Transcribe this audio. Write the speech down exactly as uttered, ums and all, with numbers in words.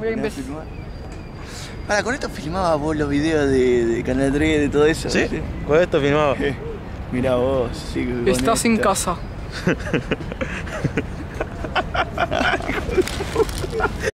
voy a investigar. Para, ¿con esto filmabas vos los videos de, de Canal tres, de todo eso? Sí, con esto filmaba. Mirá vos, sí. Estás en casa.